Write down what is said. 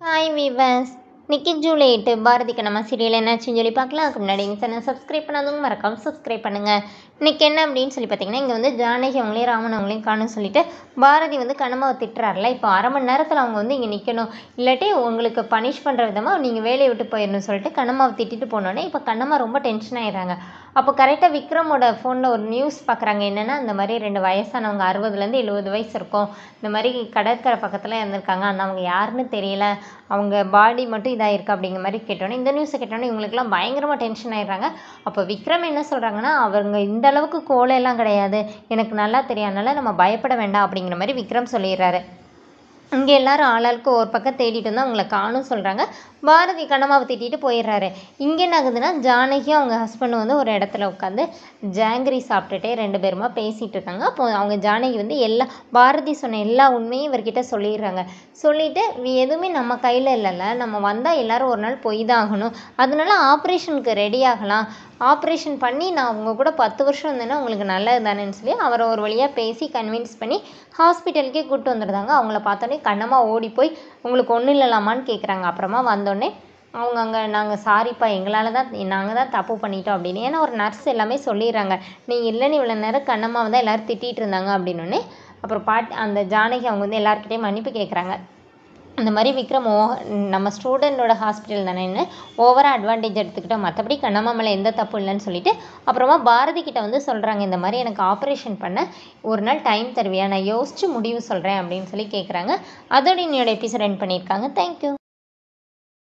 Hi viewers, இன்னைக்கு July 8 Bharathi Kannamma serial என்னாச்சுன்னு சொல்லி பார்க்கலாம். அதுக்கு முன்னாடி எங்கள் சேனல் சப்ஸ்கிரைப் பண்ணாதவங்க மறக்காமல் சப்ஸ்கிரைப் பண்ணுங்கள். இன்றைக்கி என்ன அப்படின்னு சொல்லி பார்த்தீங்கன்னா, இங்கே வந்து ஜானகி அவங்களையும் ராமன் அவங்களையும் காணும்னு சொல்லிட்டு பாரதி வந்து கண்ணம்மாவை திட்டுறாருல. இப்போ அரை மணி நேரத்தில் அவங்க வந்து இங்கே நிற்கணும், இல்லாட்டி உங்களுக்கு பனிஷ் பண்ணுற விதமாக நீங்கள் வேலையை விட்டு போயிடணும்னு சொல்லிட்டு கண்ணம்மாவை திட்டிட்டு போனோடனே இப்போ கண்ணம்மா ரொம்ப டென்ஷன் ஆகிடுறாங்க. அப்போ கரெக்டாக விக்ரமோட ஃபோனில் ஒரு நியூஸ் பார்க்குறாங்க. என்னென்னா, இந்த மாதிரி 2 வயசானவங்க 60லேருந்து 70 வயசு இருக்கும், இந்த மாதிரி கடற்கரை பக்கத்தில் இருந்திருக்காங்க, ஆனால் அவங்க யாருன்னு தெரியல, அவங்க பாடி மட்டும் இதாக இருக்குது அப்படிங்கிற மாதிரி கேட்டோன்னே, இந்த நியூஸை கேட்டோன்னே இவங்களுக்குலாம் பயங்கரமாக டென்ஷன் ஆகிடுறாங்க. அப்போ விக்ரம் என்ன சொல்கிறாங்கன்னா, அவங்க இந்த அளவுக்கு கோலையெல்லாம் கிடையாது, எனக்கு நல்லா தெரியும், அதனால் நம்ம பயப்பட வேண்டாம் அப்படிங்கிற மாதிரி விக்ரம் சொல்லிடுறாரு. இங்கே எல்லாரும் ஆளாளுக்கு ஒரு பக்கம் தேடிட்டு வந்து அவங்கள காணும் சொல்கிறாங்க. பாரதி கண்ணம்மாவை திட்டிட்டு போயிடுறாரு. இங்கே என்ன ஆகுதுன்னா, ஜானகியும் அவங்க ஹஸ்பண்டும் வந்து ஒரு இடத்துல உட்காந்து ஜாங்கிரி சாப்பிட்டுட்டே 2 பேருமா பேசிகிட்டு இருக்காங்க. அப்போ அவங்க ஜானகி வந்து பாரதி சொன்ன எல்லா உண்மையும் இவர்கிட்ட சொல்லிடுறாங்க. சொல்லிவிட்டு எதுவுமே நம்ம கையில் இல்லைல்ல, நம்ம வந்தால் எல்லோரும் ஒரு நாள் போய் தான் ஆகணும், அதனால ஆப்ரேஷனுக்கு ரெடி ஆகலாம், ஆப்ரேஷன் பண்ணி நான் அவங்க கூட 10 வருஷம் இருந்தேன்னா உங்களுக்கு நல்லது தானேன்னு சொல்லி அவரை ஒரு வழியாக பேசி கன்வின்ஸ் பண்ணி ஹாஸ்பிட்டலுக்கே கூப்பிட்டு வந்துடுறாங்க. அவங்கள பார்த்தோன்னே கண்ணம்மா ஓடி போய் உங்களுக்கு ஒன்றும் இல்லலாமான்னு கேட்குறாங்க. அப்புறமா வந்தோடனே அவங்க அங்கே நாங்கள் சாரிப்பா, எங்களால் தான், நாங்கள் தான் தப்பு பண்ணிட்டோம் அப்படின்னு, ஏன்னா ஒரு நர்ஸ் எல்லாமே சொல்லிடுறாங்க, நீங்கள் இல்லைன்னு இவ்வளோ நேரம் கண்ணம்மா வந்து எல்லோரும் திட்டிகிட்டு இருந்தாங்க அப்படின்னோடனே அப்புறம் அந்த ஜானகி அவங்க வந்து எல்லாருக்கிட்டையும் மன்னிப்பு கேட்குறாங்க. இந்த மாதிரி விக்ரம் நம்ம ஸ்டூடெண்டோட ஹாஸ்பிட்டல் தானேன்னு ஓவராக அட்வான்டேஜ் எடுத்துக்கிட்டோம், மற்றபடி கண்ணம்மா மேலே எந்த தப்பு இல்லைன்னு சொல்லிட்டு அப்புறமா பாரதி கிட்ட வந்து சொல்கிறாங்க, இந்த மாதிரி எனக்கு ஆப்ரேஷன் பண்ண ஒரு நாள் டைம் தருவியா, நான் யோசித்து முடிவு சொல்கிறேன் அப்படின்னு சொல்லி கேட்குறாங்க. அதோட என்னோட எபிசோட் எண்ட் பண்ணியிருக்காங்க. தேங்க்யூ.